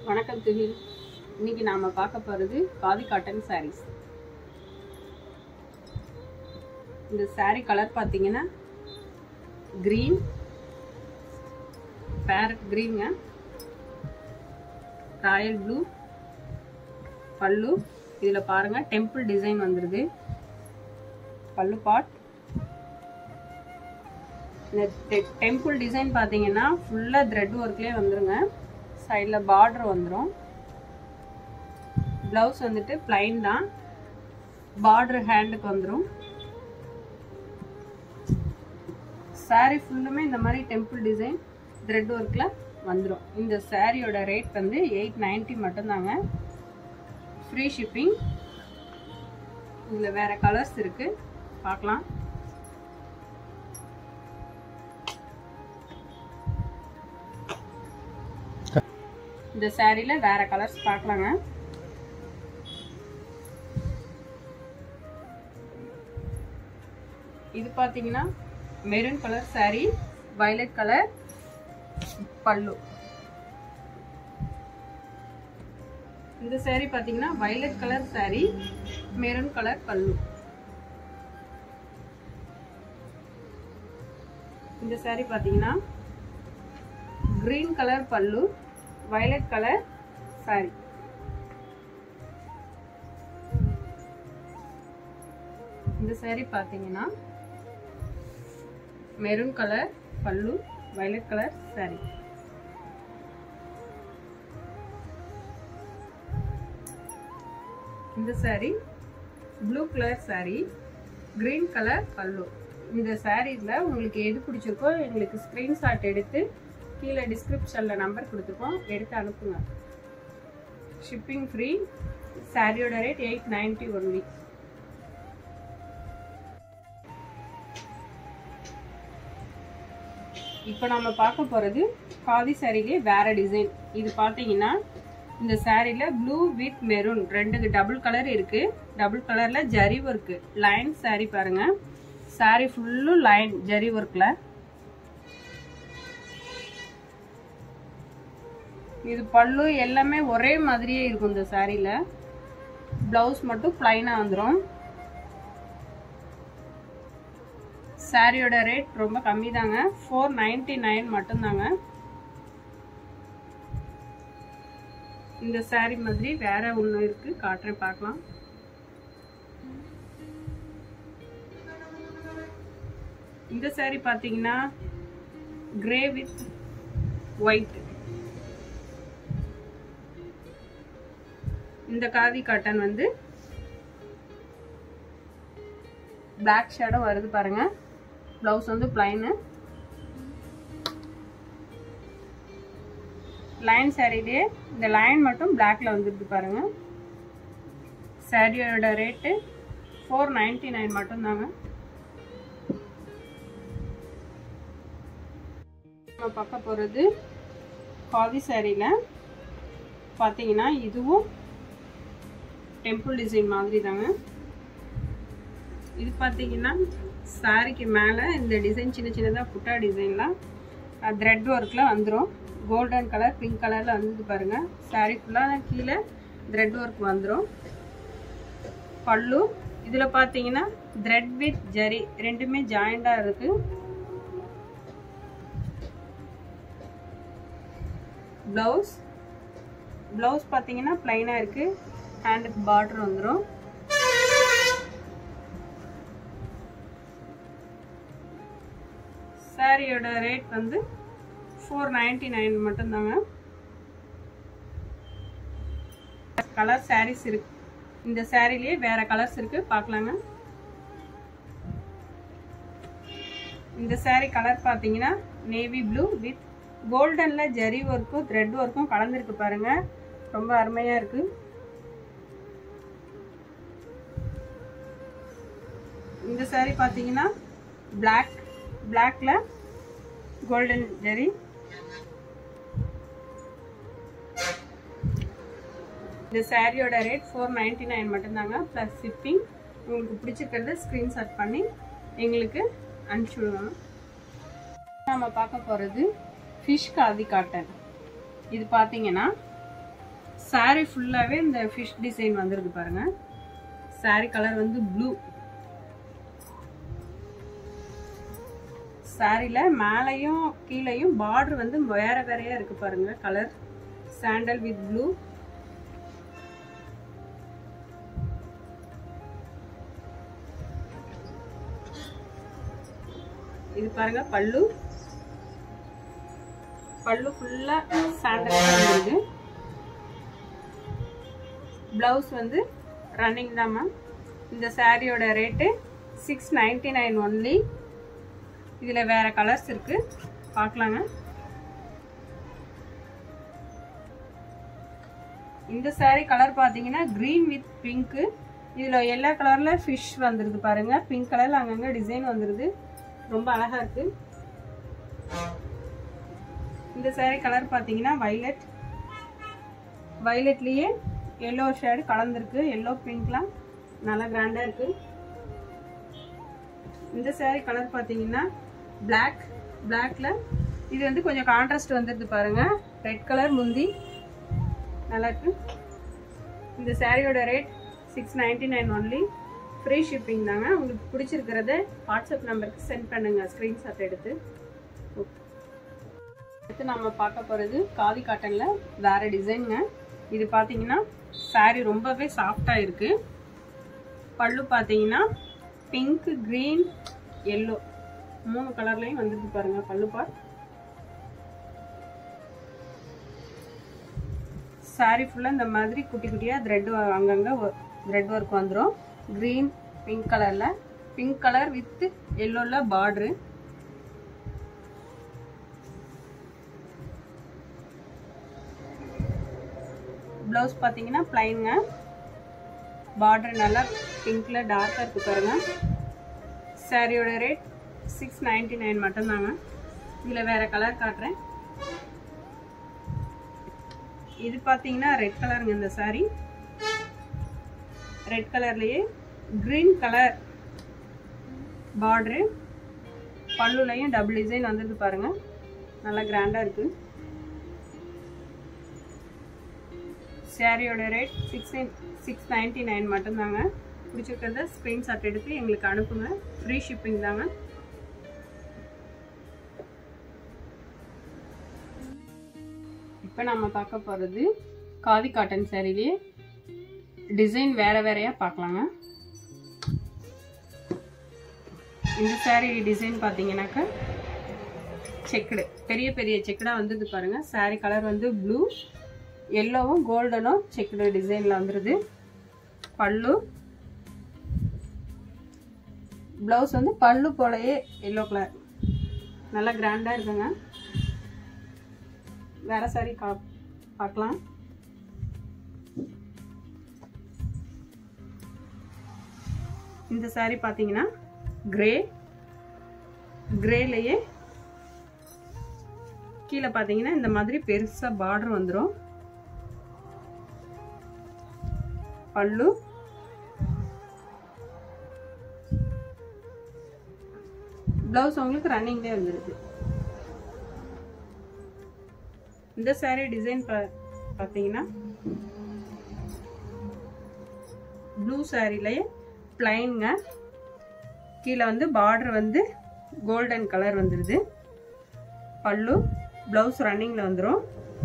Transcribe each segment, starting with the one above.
வணக்கம் துகில். இன்னைக்கு நாம பார்க்க போறது காதி காட்டன் சாரீஸ். இந்த சாரி கலர் பாத்தீங்கன்னா கிரீன், பேரட் கிரீன்ங்க, ராயல் ப்ளூ பல்லு. இதுல பாருங்க டெம்பிள் டிசைன் வந்துருது. பல்லு பார்ட் இந்த டெம்பிள் டிசைன் பாத்தீங்கன்னா ஃபுல்லா த்ரெட் ஒர்க்லயே வந்துருங்க. சைடில் பார்டர் வந்துடும். ப்ளவுஸ் வந்துட்டு பிளைன் தான், பார்டர் ஹேண்டுக்கு வந்துடும். சாரீ ஃபுல்லுமே இந்த மாதிரி டெம்பிள் டிசைன் த்ரெட் ஒர்க்கில் வந்துடும். இந்த சாரியோட ரேட் வந்து 890 மட்டும்தாங்க. Free shipping. இதில் வேறு கலர்ஸ் இருக்குது, பார்க்கலாம். இந்த சாரியில வேற கலர்ஸ் பார்க்கலாங்க. இது பாத்தீங்கன்னா maroon colour sari, violet colour பல்லு. இந்த சாரி பாத்தீங்கன்னா violet colour sari, maroon colour பல்லு. இந்த சாரி பாத்தீங்கன்னா கிரீன் கலர் பல்லு, வயலட் கலர் சாரி. இந்த சாரி பாத்தீங்கன்னா மெரூன் கலர் பல்லு, வயலட் கலர் சாரி. இந்த sari blue colour sari, green colour பல்லு. இந்த சாரீஸ்ல உங்களுக்கு எது பிடிச்சிருக்கோ எங்களுக்கு ஸ்கிரீன்ஷாட் எடுத்து கீழே டிஸ்கிரிப்ஷனில் நம்பர் கொடுத்துருக்கோம், எடுத்து அனுப்புங்க. Shipping free. சாரியோட ரேட் 890 ஒன்லி. இப்போ நம்ம பார்க்க போகிறது காதி சாரிலே வேற டிசைன். இது பார்த்தீங்கன்னா இந்த சாரியில் ப்ளூ வித் மெரூன் ரெண்டு டபுள் கலர் இருக்கு. டபுள் கலரில் ஜரி ஒர்க்கு லைன் சாரி பாருங்க. சாரி ஃபுல்லும் லைன் ஜரி ஒர்க்கில். இது பல்லு எல்லாமே ஒரே மாதிரியே இருக்கும். இந்த சாரியில பிளவுஸ் மட்டும் பிளைனா வந்துடும். சாரியோட ரேட் ரொம்ப கம்மி தாங்க, 499 மட்டும்தாங்க. இந்த சாரி மாதிரி வேற ஒன்று இருக்கு, காட்டுறேன், பார்க்கலாம். இந்த சாரி பார்த்தீங்கன்னா கிரே வித் ஒயிட். இந்த காதி காட்டன் வந்து பிளாக் ஷேடோ வருது பாருங்க. பிளவுஸ் வந்து பிளைனு. லைன் சாரிலே இந்த லைன் மட்டும் பிளாக்ல வந்துருக்கு பாருங்க. சாரியோட ரேட்டு 499 மட்டும்தாங்க. நம்ம பார்க்க போறது காதி சாரியில பார்த்தீங்கன்னா இதுவும் டெம்பிள் டிசைன் மாதிரி தாங்க. இது பார்த்தீங்கன்னா சாரிக்கு மேலே இந்த டிசைன் சின்ன சின்னதாக புட்டா டிசைன்லாம் த்ரெட் ஒர்க்கில் வந்துடும். கோல்டன் கலர் பிங்க் கலரில் வந்து பாருங்க. சாரி ஃபுல்லாக கீழே த்ரெட் ஒர்க் வந்துடும். பல்லு இதில் பார்த்தீங்கன்னா த்ரெட் வித் ஜரி ரெண்டுமே ஜாயிண்டாக இருக்கு. ப்ளவுஸ் பார்த்தீங்கன்னா பிளைனாக இருக்கு. ஹேண்டுக்கு பார்டர் வந்துடும். சாரியோட ரேட் வந்து 499 மட்டும்தாங்க. கலர் சாரீஸ் இருக்கு. இந்த சாரிலேயே வேற கலர்ஸ் இருக்கு, பார்க்கலாங்க. இந்த சாரி கலர் பார்த்தீங்கன்னா நேவி ப்ளூ வித் கோல்டன்ல ஜரி ஒர்க்கும் த்ரெட் ஒர்க்கும் கலந்துருக்கு பாருங்க. ரொம்ப அருமையா இருக்கு. இந்த சாரி பார்த்தீங்கன்னா பிளாக்ல கோல்டன் ஜரி. இந்த சாரியோட ரேட் 499 மட்டும்தாங்க, ப்ளஸ் ஷிப்பிங். உங்களுக்கு பிடிச்சிருக்கிறது ஸ்க்ரீன்ஷாட் பண்ணி எங்களுக்கு அனுப்பிச்சி விடுவாங்க. நம்ம பார்க்க போகிறது ஃபிஷ் காதி காட்டன். இது பார்த்தீங்கன்னா saree ஃபுல்லாவே இந்த ஃபிஷ் டிசைன் வந்திருக்கு பாருங்க. saree கலர் வந்து ப்ளூ. சாரில மேலையும் கீழையும் பார்டர் வந்து வேற வேறையா இருக்கு பாருங்க. Colour sandal with blue. இது பாருங்க பல்லு. பல்லு ஃபுல்லா சாண்டல் இருக்கு. பிளவுஸ் வந்து ரன்னிங் தான் மேம். இந்த சாரியோட ரேட்டு 699 ஒன்லி. இதுல வேற கலர்ஸ் இருக்கு, பார்க்கலாங்க. இந்த saree கலர் பாத்தீங்கன்னா கிரீன் வித் பிங்க். இதுல எல்லா கலர்ல ஃபிஷ் வந்துருது பாருங்க. பிங்க் கலர்ல அங்கங்க டிசைன் வந்துருது, ரொம்ப அழகா இருக்கு. இந்த saree கலர் பாத்தீங்கன்னா வயலட். வயலட்லயே எல்லோ ஷேட் கலந்துருக்கு. எல்லோ பிங்க்லாம் நல்லா கிராண்டா இருக்கு. இந்த saree கலர் பாத்தீங்கன்னா பிளாக். பிளாக்ல இது வந்து கொஞ்சம் கான்ட்ராஸ்ட் வந்துருது பாருங்க. ரெட் கலர் முந்தி நல்லா இருக்கு. இந்த சாரியோட ரேட் 699 ஒன்லி. ஃப்ரீ ஷிப்பிங் தாங்க. உங்களுக்கு பிடிச்சிருக்கிறத வாட்ஸ்அப் நம்பருக்கு சென்ட் பண்ணுங்க ஸ்கிரீன்ஷாட் எடுத்து. அடுத்து நம்ம பார்க்க போறது காதி காட்டன்ல வேற டிசைனுங்க. இது பாத்தீங்கன்னா சாரி ரொம்பவே சாஃப்டா இருக்கு. பல்லு பாத்தீங்கன்னா பிங்க், கிரீன், எல்லோ 3 கலர்லயும் வந்துருக்கு பாருங்க பல்லு பார்ட். சாரி ஃபுல்லா இந்த மாதிரி குட்டி குட்டியா த்ரெட் அங்கங்க த்ரெட் ஒர்க் வந்துரும். கிரீன் பிங்க் கலர்ல, பிங்க் கலர் வித் எல்லோல பார்டர். பிளவுஸ் பாத்தீங்கன்னா பிளைன்ங்க. பார்டர் நல்லா பிங்க்ல டார்க்கா இருக்கு பாருங்க. சாரியோட ரேட் 699 மட்டும்தாங்க. இதுல வேற கலர் காட்டுறேன். இது பாத்தீங்கன்னா ரெட் கலருங்க. இந்த சாரி ரெட் கலர்லயே கிரீன் கலர் பார்டர். பல்லுலயும் டபுள் டிசைன் வந்துருக்கு பாருங்க, நல்லா கிராண்டா இருக்கு. சாரியோட ரேட் 699 மட்டும்தாங்க. பிடிச்சிருக்கிறத ஸ்கிரீன்ஷாட் எடுத்து எங்களுக்கு அனுப்புங்க. ஃப்ரீ ஷிப்பிங் தாங்க. இப்போ நம்ம பார்க்க போகிறது காதி காட்டன் சாரிலேயே டிசைன் வேற வேறையா பார்க்கலாங்க. இந்த சாரி டிசைன் பார்த்தீங்கன்னாக்கா செக்குடு, பெரிய பெரிய செக்குடா வந்துது பாருங்க. சாரி கலர் வந்து ப்ளூ, எல்லோவும் கோல்டனும் செக்குடு டிசைன்ல வந்துருது. பல்லு, பிளவுஸ் வந்து பல்லு போலயே எல்லோ கலர், நல்லா கிராண்டா இருக்குங்க. வேற சாரி பார்க்கலாம். இந்த சாரி பாத்தீங்கன்னா கிரே. கிரேலயே கீழே பாத்தீங்கன்னா இந்த மாதிரி பெருசா பார்டர் வந்துரும். பல்லு, பிளவுஸ் உங்களுக்கு ரன்னிங்லேயே வந்துருக்கு. இந்த சாரி டிசைன் பார்த்தீங்கன்னா ப்ளூ சாரிலேயே பிளைன்ங்க. கீழே வந்து பார்டர் வந்து கோல்டன் கலர் வந்துருது. பல்லு, பிளவுஸ் ரன்னிங்ல வந்துடும்.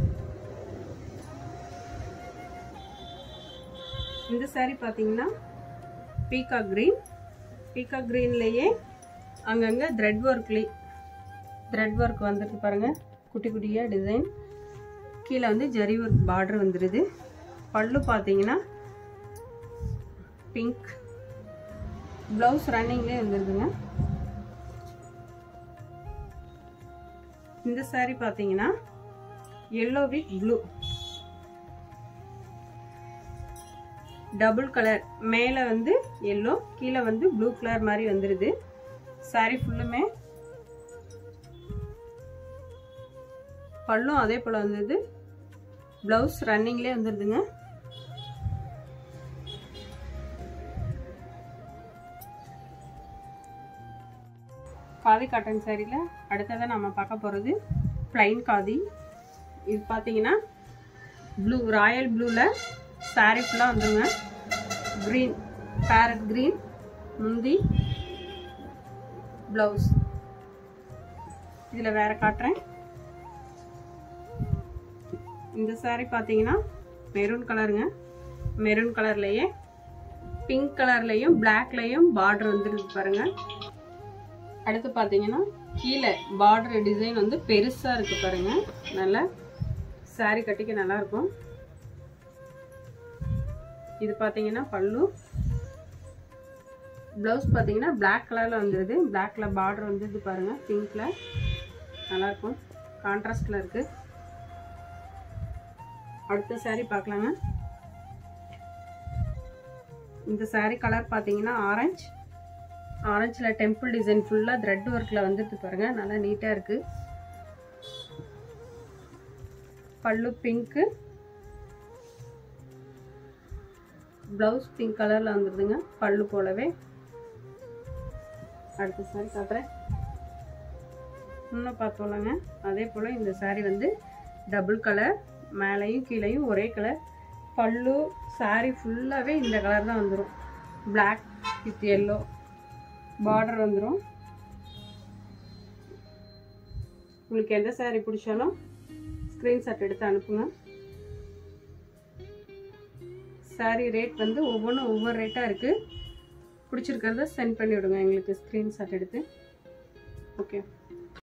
இந்த சாரி பார்த்தீங்கன்னா பீகாக் கிரீன். பீகாக் கிரீன்லயே அங்கங்க த்ரெட் ஒர்க் வந்துருக்கு பாருங்க, குட்டி குட்டியா டிசைன். கீழே வந்து ஜரி ஒர்க் பார்டர் வந்துருது. பல்லு பார்த்தீங்கன்னா பிங்க், பிளவுஸ் ரன்னிங்லேயே வந்துருதுங்க. இந்த சாரி பார்த்தீங்கன்னா yellow with blue, double colour. மேலே வந்து எல்லோ, கீழே வந்து ப்ளூ கலர் மாதிரி வந்துருது. சாரி ஃபுல்லுமே பல்லும் அதே போல வந்தது. பிளவுஸ் ரன்னிங்லேயே வந்துருதுங்க. காதி காட்டன் சாரியில் அடுத்ததான் நம்ம பார்க்க போகிறது பிளைன் காதி. இது பார்த்தீங்கன்னா ப்ளூ, ராயல் ப்ளூவில் சாரீ ஃபுல்லாக வந்துருங்க. க்ரீன், பேரட் க்ரீன் முந்தி, ப்ளவுஸ். இதில் வேறு காட்டுறேன். இந்த சாரீ பார்த்தீங்கன்னா மெரூன் கலருங்க. மெரூன் கலர்லேயே பிங்க் கலர்லேயும் பிளாக்லேயும் பார்டர் வந்துருக்கு பாருங்கள். அடுத்து பார்த்தீங்கன்னா கீழே பார்டர் டிசைன் வந்து பெருசாக இருக்குது பாருங்கள். நல்லா சாரீ கட்டிக்க நல்லாயிருக்கும். இது பார்த்தீங்கன்னா பல்லு. ப்ளவுஸ் பார்த்தீங்கன்னா பிளாக் கலரில் வந்துடுது. பிளாக்கில் பார்டர் வந்துடுது பாருங்கள். பிங்க்கில் நல்லாயிருக்கும், கான்ட்ராஸ்டில் இருக்குது. அடுத்த சாரீ பார்க்கலாங்க. இந்த சாரீ கலர் பார்த்தீங்கன்னா ஆரஞ்சு. ஆரஞ்சில் டெம்பிள் டிசைன் ஃபுல்லாக த்ரெட் ஒர்க்கில் வந்துடுது பாருங்கள். நல்லா நீட்டாக இருக்குது. பல்லு பிங்க்கு, ப்ளவுஸ் பிங்க் கலரில் வந்துடுதுங்க பல்லு போலவே. அடுத்த சாரீ காட்டுறேன். இன்னும் பார்த்தோம்லங்க அதே போல் இந்த சாரீ வந்து டபுள் கலர், மேலேயும் கீழேயும் ஒரே கலர். பல்லு சாரீ ஃபுல்லாகவே இந்த கலர் தான் வந்துடும். பிளாக் வித் எல்லோ பார்டர் வந்துடும். உங்களுக்கு எந்த சாரீ பிடிச்சாலும் ஸ்க்ரீன்ஷாட் எடுத்து அனுப்புங்க. சாரீ ரேட் வந்து ஒவ்வொன்றும் ஒவ்வொரு ரேட்டாக இருக்குது. பிடிச்சிருக்கிறத சென்ட் பண்ணி விடுங்க எங்களுக்கு ஸ்க்ரீன்ஷாட் எடுத்து. ஓகே.